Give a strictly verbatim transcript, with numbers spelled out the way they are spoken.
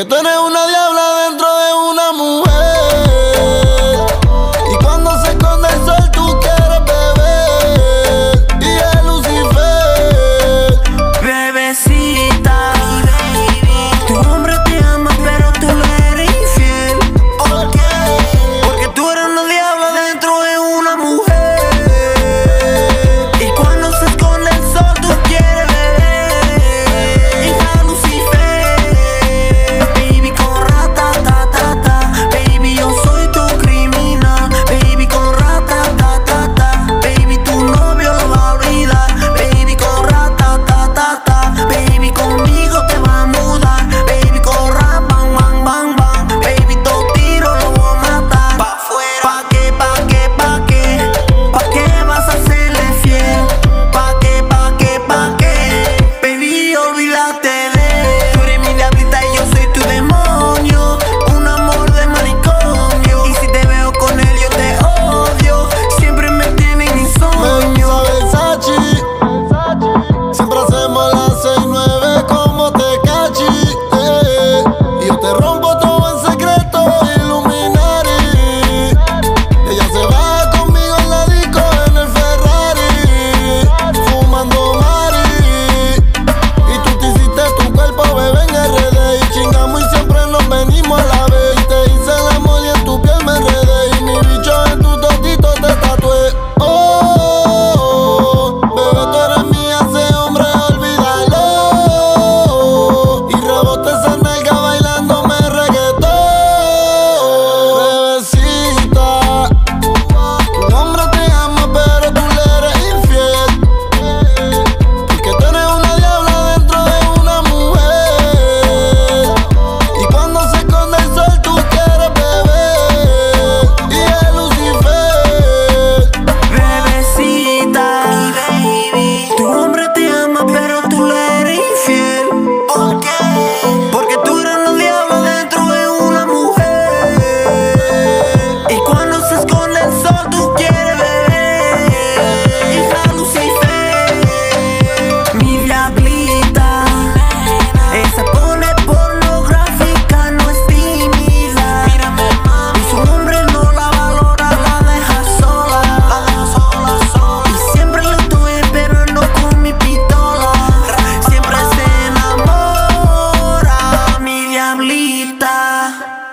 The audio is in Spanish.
tú eres una diabla dentro de una mujer. Y cuando se esconde el sol tú quieres beber. Y es Lucifer. Bebecita, tu hombre te ama pero tú le eres infiel. ¿Por qué? Porque tú eres una diabla dentro de una mujer. Y cuando se esconde el sol tú quieres beber. Hija de Lucifer. Baby con rata, ta, ta, ta. Baby, yo soy tu criminal. Baby con rata, ta, ta, ta. Baby, tu novio lo va a olvidar. Baby con rata, ta, ta, ta. Baby, conmigo te va a mudar. Baby con rata, bang, bang, bang, bang. Baby, dos tiros lo voy a matar. Pa' fuera. ¿Pa' qué, pa' qué, pa' qué? ¿Pa' qué vas a serle fiel? ¿Pa' qué, pa' qué, pa' qué? Baby, olvídate de. Tú eres mi diablita y yo soy tu demonio. Un amor de manicomio. Y si te veo con él yo te odio. Siempre me tienen Me insomnio. gusta Versace. Siempre hacemos las seis nueve como Tecachi. Eh. Y yo te rompo todo en secreto, Illuminati. Ella se va conmigo en la disco en el Ferrari, fumando Mari. Y tú te hiciste tu cuerpo, bebé, en R D. Y chingamos y siempre nos venimos a la vez. Y te hice el amor y en tu piel me enredé. Y mi bicho en tu totito te tatué. Oh, bebé, tú eres mía, ese hombre, olvídalo. Y rebote esa nalga bailándome reggaetón. Bebecita, tu hombre te ama pero tú le eres infiel. Porque tú eres una diabla dentro de una mujer. Y cuando se esconde el sol tú quieres beber. Y es Lucifer. Bebecita, baby, tu hombre te ama pero tú le eres infiel. ¿Por qué? Porque tú eres una diabla dentro de una mujer. Y cuando se esconde el sol tú quieres beber. Hija de Lucifer. Mi diablita, esa pone pornográfica, no es tímida. Y su hombre no la valora, la deja sola. Y siempre lo tuve pero no con mi pistola. Siempre se enamora mi diablita.